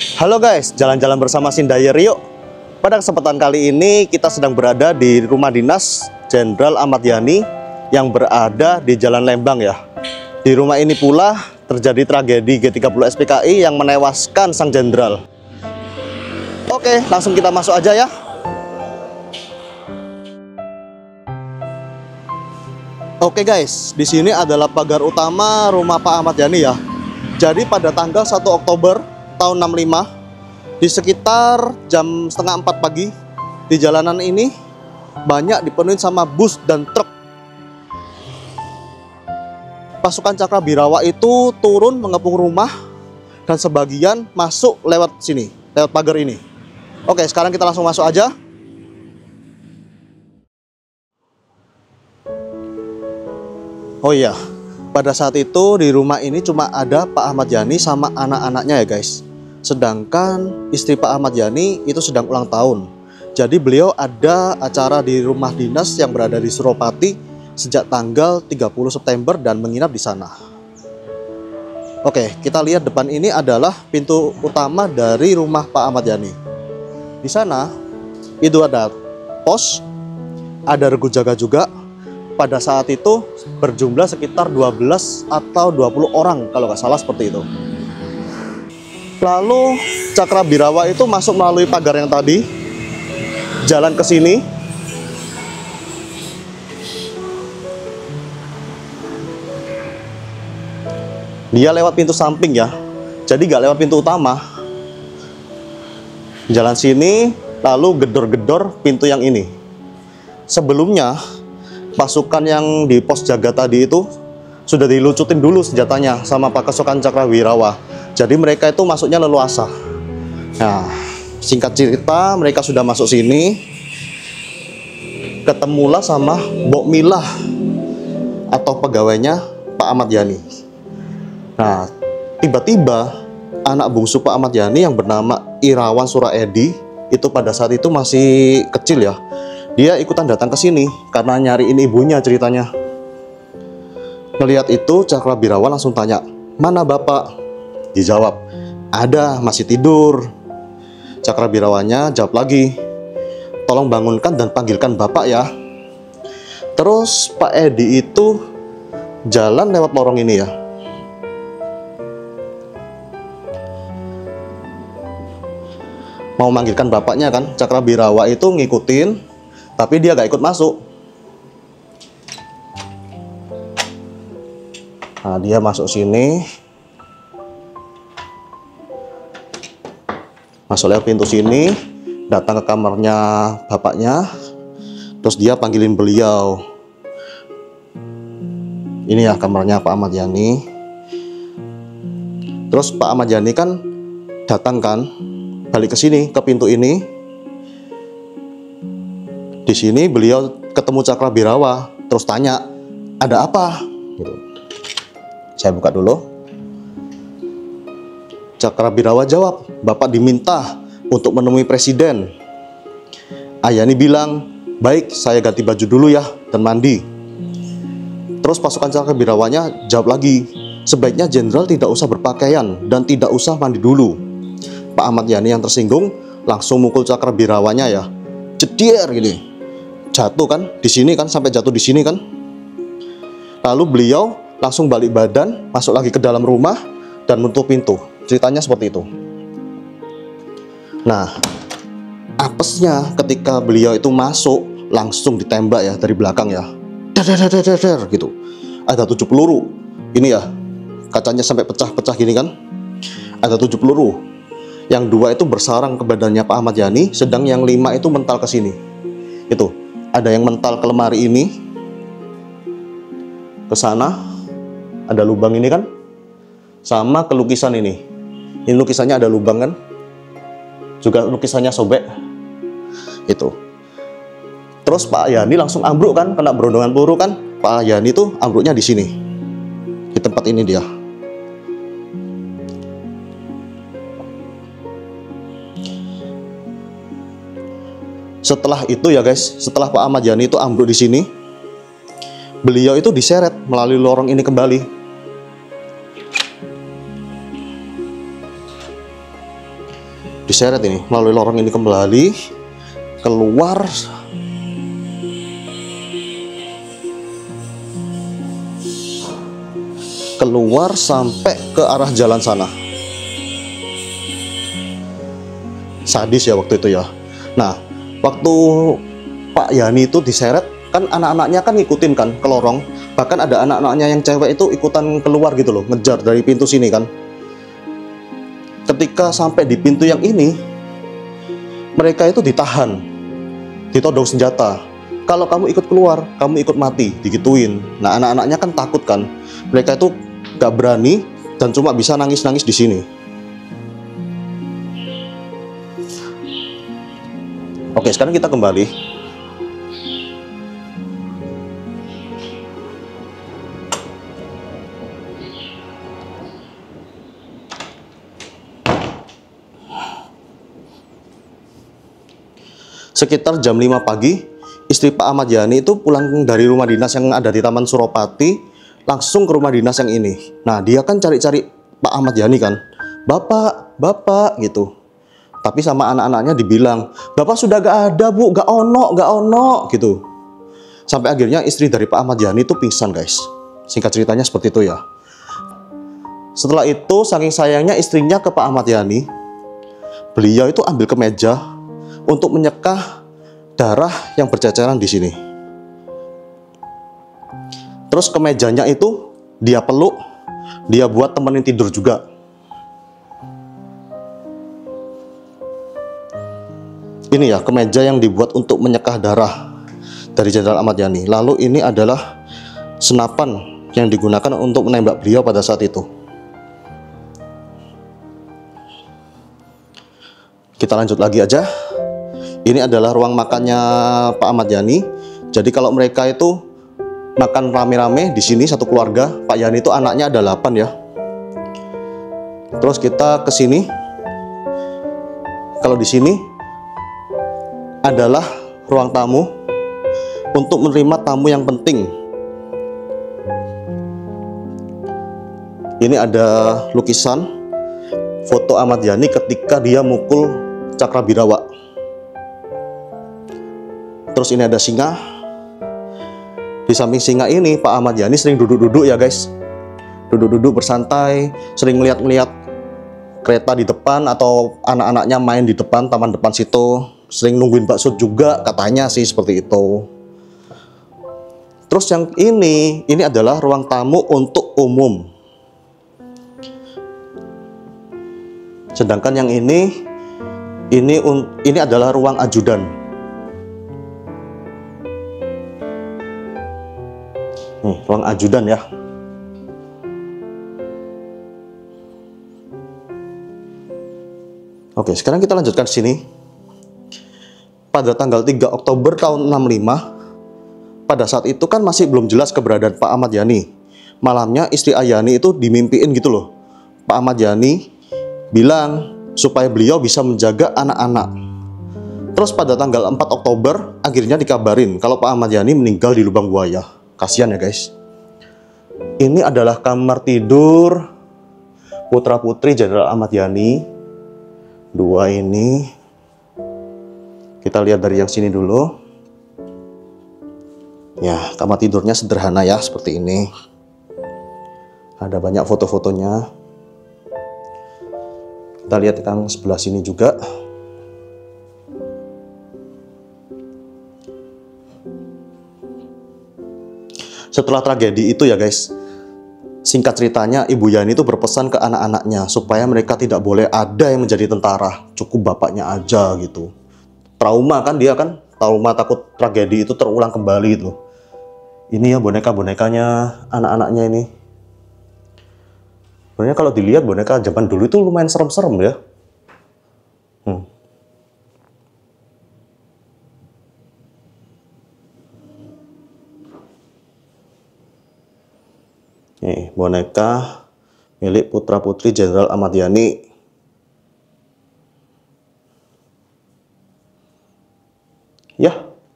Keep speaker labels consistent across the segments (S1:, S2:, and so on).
S1: Halo guys, jalan-jalan bersama Sindayer yuk. Pada kesempatan kali ini kita sedang berada di rumah dinas Jenderal Ahmad Yani yang berada di Jalan Lembang ya. Di rumah ini pula terjadi tragedi G30 SPKI yang menewaskan sang jenderal. Oke, langsung kita masuk aja ya. Oke guys, di sini adalah pagar utama rumah Pak Ahmad Yani ya. Jadi pada tanggal 1 Oktober tahun 65 di sekitar jam setengah 4 pagi di jalanan ini banyak dipenuhi sama bus dan truk. Pasukan Cakrabirawa itu turun mengepung rumah dan sebagian masuk lewat sini, lewat pagar ini. Oke, sekarang kita langsung masuk aja. Oh iya, pada saat itu di rumah ini cuma ada Pak Ahmad Yani sama anak-anaknya ya guys. Sedangkan istri Pak Ahmad Yani itu sedang ulang tahun. Jadi beliau ada acara di rumah dinas yang berada di Suropati sejak tanggal 30 September dan menginap di sana. Oke, kita lihat depan ini adalah pintu utama dari rumah Pak Ahmad Yani. Di sana itu ada pos, ada regu jaga juga. Pada saat itu berjumlah sekitar 12 atau 20 orang kalau nggak salah seperti itu. Lalu Cakrabirawa itu masuk melalui pagar yang tadi, jalan ke sini. Dia lewat pintu samping ya, jadi nggak lewat pintu utama. Jalan sini, lalu gedor-gedor pintu yang ini. Sebelumnya pasukan yang di pos jaga tadi itu sudah dilucutin dulu senjatanya sama pasukan Cakrabirawa. Jadi mereka itu masuknya leluasa. Nah, singkat cerita mereka sudah masuk sini, ketemulah sama Mbok Milah atau pegawainya Pak Ahmad Yani. Nah, tiba-tiba anak bungsu Pak Ahmad Yani yang bernama Irawan Suraedi itu pada saat itu masih kecil ya. Dia ikutan datang ke sini karena nyariin ibunya ceritanya. Melihat itu Cakrabirawa langsung tanya, "Mana bapak?" Dijawab, "Ada, masih tidur." Cakrabirawanya jawab lagi, "Tolong bangunkan dan panggilkan bapak ya." Terus Pak Edi itu jalan lewat lorong ini ya. Mau manggilkan bapaknya kan, Cakrabirawa itu ngikutin, tapi dia gak ikut masuk. Nah, dia masuk sini, masuk lewat pintu sini, datang ke kamarnya bapaknya, terus dia panggilin beliau. Ini ya kamarnya Pak Ahmad Yani. Terus Pak Ahmad Yani kan datang kan, balik ke sini, ke pintu ini. Di sini beliau ketemu Cakrabirawa, terus tanya, "Ada apa?" Gitu. Saya buka dulu. Cakrabirawa jawab, "Bapak diminta untuk menemui presiden." Yani bilang, "Baik, saya ganti baju dulu ya dan mandi." Terus pasukan Cakrabirawanya jawab lagi, "Sebaiknya jenderal tidak usah berpakaian dan tidak usah mandi dulu." Pak Ahmad Yani yang tersinggung langsung mukul Cakrabirawanya ya, cedier gini. Jatuh kan di sini kan, sampai jatuh di sini kan. Lalu beliau langsung balik badan, masuk lagi ke dalam rumah dan menutup pintu. Ceritanya seperti itu. Nah, apesnya ketika beliau itu masuk langsung ditembak ya dari belakang ya. Dar gitu. Ada 7 peluru. Ini ya, kacanya sampai pecah-pecah gini kan. Ada 7 peluru. Yang 2 itu bersarang ke badannya Pak Ahmad Yani, sedang yang 5 itu mental ke sini. Itu, ada yang mental ke lemari ini. Ke sana ada lubang ini kan. Sama ke lukisan ini. Ini lukisannya ada lubang kan. Juga lukisannya sobek. Itu. Terus Pak Yani langsung ambruk kan, kena berondongan peluru kan. Pak Yani tuh ambruknya di sini. Di tempat ini dia. Setelah itu ya guys, setelah Pak Ahmad Yani itu ambruk di sini, beliau itu diseret melalui lorong ini kembali. diseret ini melalui lorong ini kembali keluar. Keluar sampai ke arah jalan sana. Sadis ya waktu itu ya. Nah, waktu Pak Yani itu diseret, kan anak-anaknya kan ngikutin kan ke lorong. Bahkan ada anak-anaknya yang cewek itu ikutan keluar gitu loh, ngejar dari pintu sini kan. Ketika sampai di pintu yang ini, mereka itu ditahan, ditodong senjata. Kalau kamu ikut keluar, kamu ikut mati, digituin. Nah, anak-anaknya kan takut kan. Mereka itu gak berani dan cuma bisa nangis-nangis di sini. Oke, sekarang kita kembali. Sekitar jam 5 pagi, istri Pak Ahmad Yani itu pulang dari rumah dinas yang ada di Taman Suropati, langsung ke rumah dinas yang ini. Nah, dia kan cari-cari Pak Ahmad Yani kan. Bapak, bapak gitu. Tapi sama anak-anaknya dibilang, bapak sudah gak ada bu, gak ono gitu. Sampai akhirnya istri dari Pak Ahmad Yani itu pingsan guys. Singkat ceritanya seperti itu ya. Setelah itu, saking sayangnya istrinya ke Pak Ahmad Yani, beliau itu ambil kemeja untuk menyekah darah yang berceceran di sini. Terus kemejanya itu dia peluk, dia buat temenin tidur juga. Ini ya kemeja yang dibuat untuk menyekah darah dari Jenderal Ahmad Yani. Lalu ini adalah senapan yang digunakan untuk menembak beliau pada saat itu. Kita lanjut lagi aja. Ini adalah ruang makannya Pak Ahmad Yani. Jadi kalau mereka itu makan rame-rame di sini satu keluarga, Pak Yani itu anaknya ada 8 ya. Terus kita ke sini. Kalau di sini adalah ruang tamu untuk menerima tamu yang penting. Ini ada lukisan foto Ahmad Yani ketika dia mukul Cakrabirawa. Terus ini ada singa. Di samping singa ini Pak Ahmad Yani sering duduk-duduk ya guys. Duduk-duduk bersantai, sering ngeliat-ngeliat kereta di depan atau anak-anaknya main di depan, taman depan situ. Sering nungguin bakso juga katanya sih seperti itu. Terus yang ini adalah ruang tamu untuk umum. Sedangkan yang ini adalah ruang ajudan. Nih, ruang ajudan ya. Oke, sekarang kita lanjutkan ke sini. Pada tanggal 3 Oktober tahun 65, pada saat itu kan masih belum jelas keberadaan Pak Ahmad Yani. Malamnya istri Ayani itu dimimpiin gitu loh. Pak Ahmad Yani bilang supaya beliau bisa menjaga anak-anak. Terus pada tanggal 4 Oktober akhirnya dikabarin kalau Pak Ahmad Yani meninggal di lubang buaya. Kasihan ya guys. Ini adalah kamar tidur putra-putri Jenderal Ahmad Yani. Dua ini. Kita lihat dari yang sini dulu. Ya, kamar tidurnya sederhana ya, seperti ini. Ada banyak foto-fotonya. Kita lihat yang sebelah sini juga. Setelah tragedi itu ya guys, singkat ceritanya Ibu Yani itu berpesan ke anak-anaknya supaya mereka tidak boleh ada yang menjadi tentara, cukup bapaknya aja gitu. Trauma kan dia kan, trauma takut tragedi itu terulang kembali gitu. Ini ya boneka-bonekanya anak-anaknya ini. Sebenarnya kalau dilihat boneka zaman dulu itu lumayan serem-serem ya. Nih, boneka milik putra-putri Jenderal Ahmad Yani. Ya.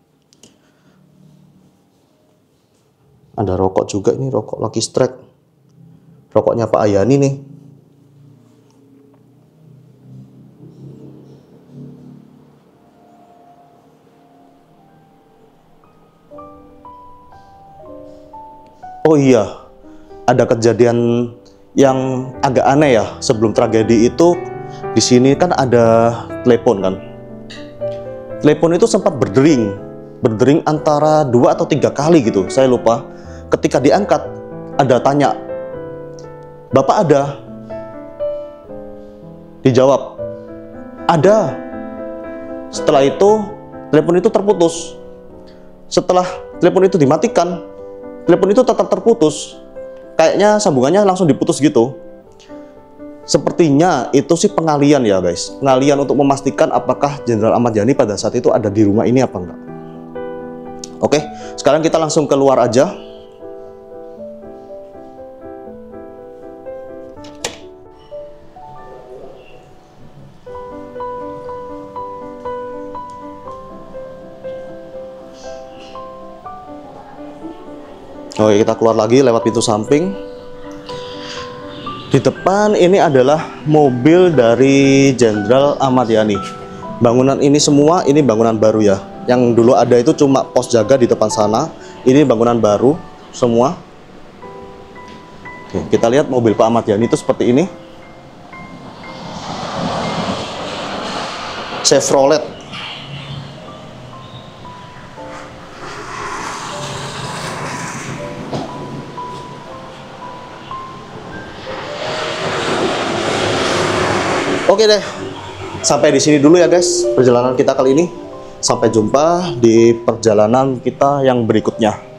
S1: Ada rokok juga ini, rokok Lucky Strike. Rokoknya Pak Ayani nih. Oh iya, ada kejadian yang agak aneh ya. Sebelum tragedi itu, di sini kan ada telepon kan. Telepon itu sempat berdering antara 2 atau 3 kali gitu, saya lupa. Ketika diangkat, ada tanya, "Bapak ada?" Dijawab, "Ada." Setelah itu, telepon itu terputus. Setelah telepon itu dimatikan, telepon itu tetap terputus. Kayaknya sambungannya langsung diputus gitu. Sepertinya itu sih pengalian ya guys. Pengalian untuk memastikan apakah Jenderal Ahmad Yani pada saat itu ada di rumah ini apa enggak. Oke, sekarang kita langsung keluar aja. Oke, kita keluar lagi lewat pintu samping. Di depan ini adalah mobil dari Jenderal Ahmad Yani. Bangunan ini semua, ini bangunan baru ya. Yang dulu ada itu cuma pos jaga di depan sana. Ini bangunan baru semua. Oke, kita lihat mobil Pak Ahmad Yani itu seperti ini. Chevrolet. Oke deh, sampai di sini dulu ya guys perjalanan kita kali ini. Sampai jumpa di perjalanan kita yang berikutnya.